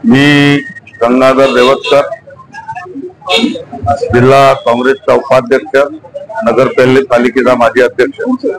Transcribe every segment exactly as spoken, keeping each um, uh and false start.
मी गंगाधर रेवतकर, जिल्हा काँग्रेसचा उपाध्यक्ष, नगर पालिकेचा माजी अध्यक्ष।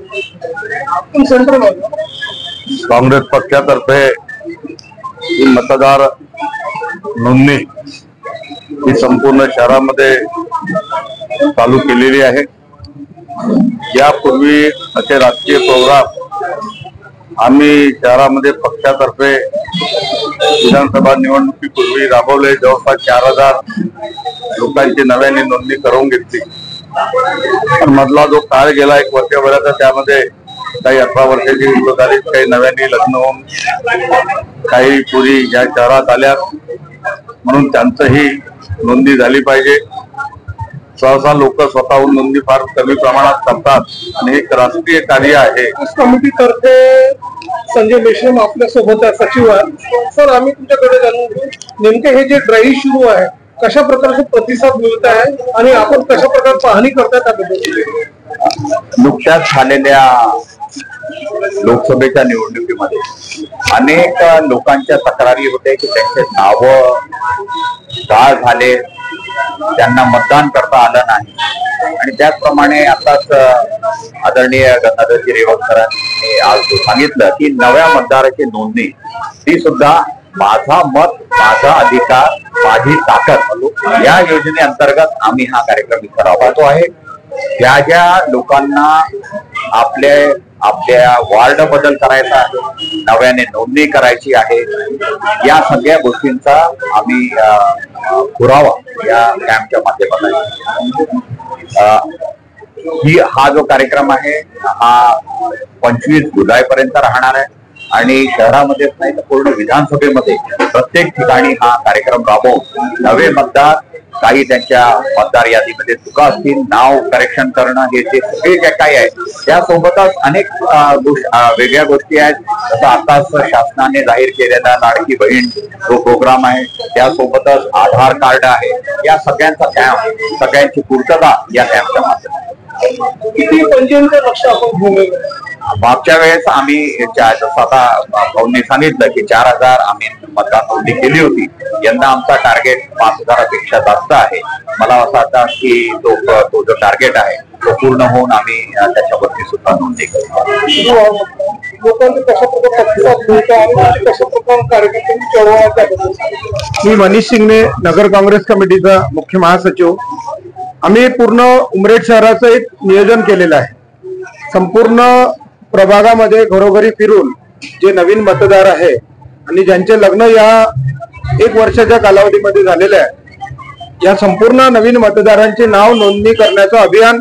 काँग्रेस पक्षातर्फे मतदार नोंदणी ही संपूर्ण शहरामध्ये चालू केलेली आहे। यापूर्वी असे राजकीय प्रोग्राम आम्ही शहरामध्ये पक्षातर्फे विधानसभा निवडणुकीपूर्वी राबवले। जवळपास चार हजार लोकांची नव्याने नोंदणी करून घेतली। पण मधला जो काळ गेला एक वर्षभराचा, त्यामध्ये काही अठरा वर्षाची मुलं झाली, काही नव्याने लग्न होऊन काही पुरी या शहरात आल्या, म्हणून त्यांचंही नोंदणी झाली पाहिजे। सहसा लोक स्वतःहून नोंदणी फार कमी प्रमाणात करतात आणि एक राष्ट्रीय कार्य आहे। कमिटीतर्फे संजय मेश्राम आपल्या सोबत सचिव आहे। सर, आम्ही तुमच्याकडे जाणून घेऊ, नेमके हे जे ड्राईव्ह सुरू आहे कशा प्रकारचे प्रतिसाद मिळत आहे आणि आपण कशा प्रकारे पाहणी करताय त्याबद्दल? नुकत्याच झालेल्या लोकसभेच्या निवडणुकीमध्ये अनेक लोकांच्या तक्रारी होत्या की त्यांचे नाव गाळ झाले, त्यांना मतदान करता आलं नाही। आणि त्याचप्रमाणे आताच आदरणीय गंगाधरजी रेवतकरांनी आज सांगितलं की नव्या मतदाराची नोंदणी ती सुद्धा माझा मत माझा अधिकार माझी ताकद या योजनेअंतर्गत आम्ही हा कार्यक्रम इथं राबवतो आहे। ज्या ज्या लोकांना आपल्या आपल्या वार्ड बदल करायचा आहे, नव्याने नोंदणी करायची आहे, या सगळ्या गोष्टींचा आम्ही पुरावा या कॅम्पच्या माध्यमातून ही हा जो कार्यक्रम आहे हा पंचवीस जुलै पर्यंत राहणार आहे आणि शहरामध्येच नाही तर पूर्ण विधानसभेमध्ये प्रत्येक ठिकाणी हा कार्यक्रम राबवून नवे मतदार, काही त्यांच्या मतदार यादीमध्ये चुका असतील, नाव करेक्शन करणं, हे जे सगळे जे काही आहे त्यासोबतच अनेक वेगळ्या गोष्टी आहेत। जसं आताच शासनाने जाहीर केलेला लाडकी बहीण जो प्रोग्राम आहे, त्यासोबतच आधार कार्ड आहे, या सगळ्यांचा कॅम्प, सगळ्यांची पूर्तता या कॅम्पच्या माध्यमातून। किती पंचायत लक्ष आपण घेऊन मागच्या वेळेस आम्ही जसं आता भाऊंनी सांगितलं की चार हजार आम्ही मतदान नोंदणी केली होती। यंदा आमचा टार्गेट पाच हजारापेक्षा जास्त आहे। मला असं वाटतं की तो तो जो टार्गेट आहे तो पूर्ण होऊन आम्ही त्याच्यावरती सुद्धा नोंदणी करू। मी मनीष शिंगणे, नगर काँग्रेस कमिटीचा मुख्य महासचिव। आम्ही पूर्ण उमरेड शहराचं एक नियोजन केलेलं आहे। संपूर्ण प्रभागामध्ये घरोघरी फिरून जे नवीन मतदार आहे आणि ज्यांचे लग्न या एक वर्षाच्या कालावधीमध्ये झालेले आहे, या संपूर्ण नवीन मतदारांचे नाव नोंदणी करण्याचं अभियान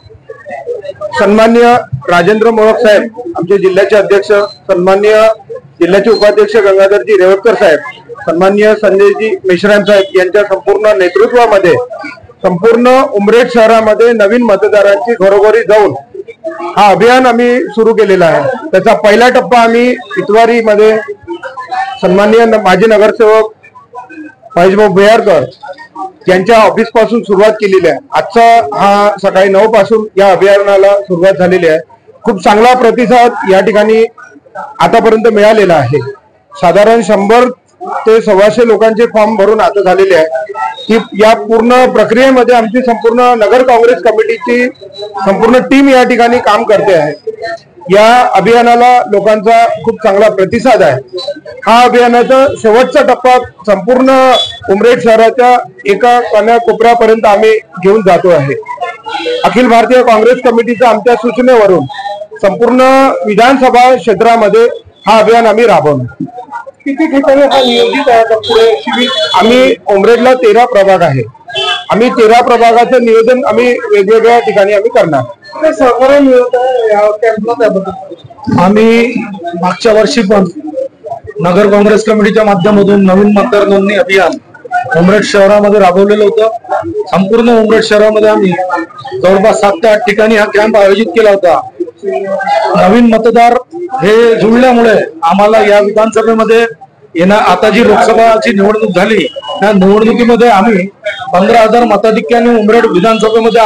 सन्माननीय राजेंद्र मोळक साहेब, आमचे जिल्ह्याचे अध्यक्ष, सन्माननीय जिल्ह्याचे उपाध्यक्ष गंगाधरजी रेवतकर साहेब, सन्माननीय संजयजी मेश्राम साहेब यांच्या संपूर्ण नेतृत्वामध्ये संपूर्ण उमरेड शहरामध्ये नवीन मतदारांची घरोघरी जाऊन हा अभियान आम्ही सुरू केलेला आहे। त्याचा पहिला टप्पा आम्ही इतवारी मध्ये सन्माननीय माजी नगरसेवक महेशभाऊ बेहरकर यांच्या ऑफिस पासून सुरुवात केलेली आहे। आजचा हा सकाळी नऊ पासून या अभियानाला सुरुवात झालेली आहे। खूप चांगला प्रतिसाद या ठिकाणी आतापर्यंत मिळालेला आहे। साधारण शंभर ते सव्वाशे लोकांचे फॉर्म भरून आता झालेले आहे। की या पूर्ण प्रक्रियेमध्ये आमची संपूर्ण नगर काँग्रेस कमिटीची संपूर्ण टीम या ठिकाणी काम करते आहे। या अभियानाला लोकांचा खूप चांगला प्रतिसाद आहे। हा अभियानाचा शेवटचा टप्पा संपूर्ण उमरेड शहराच्या एका कोपऱ्यापर्यंत आम्ही घेऊन जातो आहे। अखिल भारतीय काँग्रेस कमिटीच्या आमच्या सूचनेवरून संपूर्ण विधानसभा क्षेत्रामध्ये हा अभियान आम्ही राबवणार। किती ठिकाणी हा नियोजित आहे? पुढे शिबिर आम्ही उमरेडला तेरा प्रभाग आहे। आम्ही तेरा प्रभागाचं नियोजन आम्ही वेगवेगळ्या ठिकाणी आम्ही करणार। सहकार्य मिळत आहे या कॅम्पला त्याबद्दल? आम्ही मागच्या वर्षी पण नगर काँग्रेस कमिटीच्या माध्यमातून नवीन मतदार नोंदणी अभियान उमरेड शहरामध्ये राबवलेलं होतं। संपूर्ण उमरेड शहरामध्ये आम्ही जवळपास सात ते आठ ठिकाणी हा कॅम्प आयोजित केला होता। नवीन मतदार हे जुळल्यामुळे आम्हाला या विधानसभेमध्ये येणार आता जी लोकसभाची निवडणूक झाली त्या निवडणुकीमध्ये आम्ही पंधरा हजार मताधिक्याने उमरेड विधानसभेमध्ये आज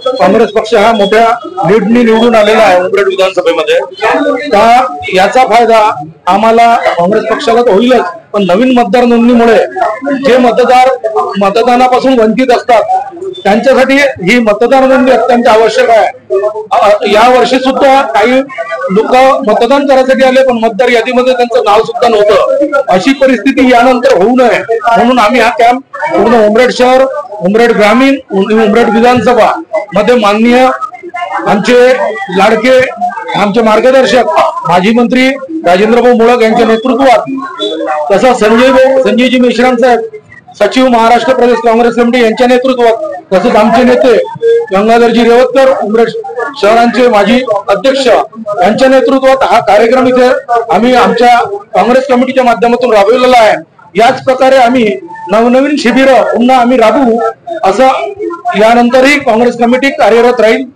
काँग्रेस पक्ष हा मोठ्या लीडनी निवडून आलेला आहे उमरेड विधानसभेमध्ये, तर याचा फायदा आम्हाला काँग्रेस पक्षाला तर होईलच, पण नवीन मतदार नोंदणीमुळे जे मतदार मतदानापासून वंचित असतात त्यांच्यासाठी ही मतदार नोंदणी अत्यंत आवश्यक आहे। या वर्षी सुद्धा काही लोक मतदान करायसाठी आले पण मतदार यादीमध्ये त्यांचं नाव सुद्धा नव्हतं। अशी परिस्थिती यानंतर होऊ नये म्हणून आम्ही हा कॅम्प पूर्ण उमरेड शहर, उमरेड ग्रामीण, उमरेड विधानसभा मध्ये माननीय आमचे लाडके आमचे मार्गदर्शक माजी मंत्री राजेंद्रभाऊ मुळक यांच्या नेतृत्वात, तसंच संजय भाऊ संजयजी मेश्राम साहेब सचिव महाराष्ट्र प्रदेश काँग्रेस कमिटी यांच्या नेतृत्वात, तसंच आमचे नेते गंगाधरजी रेवतकर उमरेड शहरांचे माजी अध्यक्ष यांच्या नेतृत्वात हा कार्यक्रम इथे आम्ही आमच्या काँग्रेस कमिटीच्या माध्यमातून राबविलेला आहे। याच प्रकारे आम्ही नवनवीन शिबिरं पुन्हा आम्ही राबवू, असं यानंतरही काँग्रेस कमिटी कार्यरत राहील।